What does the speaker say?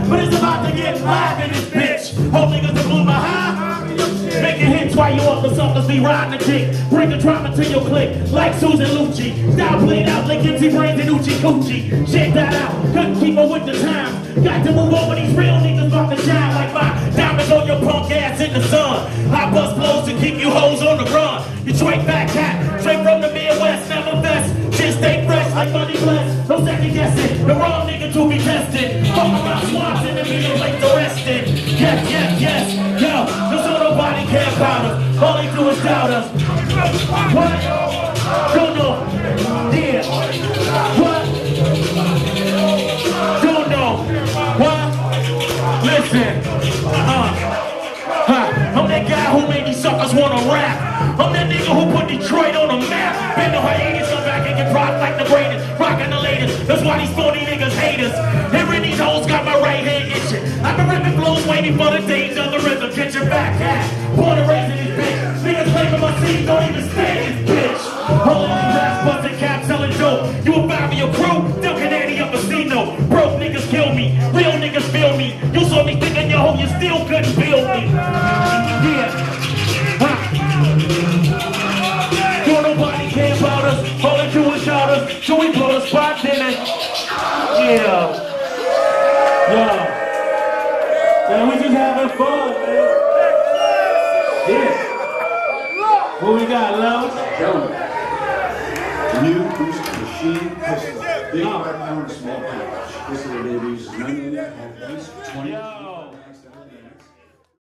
but it's about to get live in this bitch. Whole niggas to blow my high. Making hits while you up for something, be riding the dick. Bring the drama to your clique, like Susan Lucci. Style played out like empty brains and Uchi Coochie. Shake that out, couldn't keep up with the times. Got to move over these real niggas about to shine like my diamonds on your punk ass in the sun. I bust blows to keep you hoes on the run. You straight back cat, straight from the Midwest, never best. Shit stay fresh like money blessed. No second guessing, the wrong nigga to be tested. Fuck about swats in the middle like the rested. Yes, yes, yes, yo, just so nobody care about us. All they do is doubt us. What? Don't know. Yeah. What? Don't know. What? Listen. I'm that guy who made these suckers wanna rap. I'm that nigga who put Detroit on the map. Been the hiatus, come back and get dropped like the greatest. Rockin' the latest. That's why these 40 niggas hate us. Hearing these hoes got my right hand itching. I've been ripping blows waiting for the days of the rhythm. Get your back hat. Born and raised in this bitch. Niggas claiming my seed, don't even stay in this bitch. Holding these raps, busting caps, selling dope. You a five of your crew, still can Andy up a casino. Broke niggas kill me, real niggas feel me. You saw me thinking your hoe, you still couldn't build me. Yeah. Don't nobody care about us, all they do is shout us. So we blow the spot in it. Yeah. Yeah. Man, we just having fun, man. Yeah. What we got, love? New acoustic machine pistol. Big right now in a small package. This little baby uses none of it at least 20.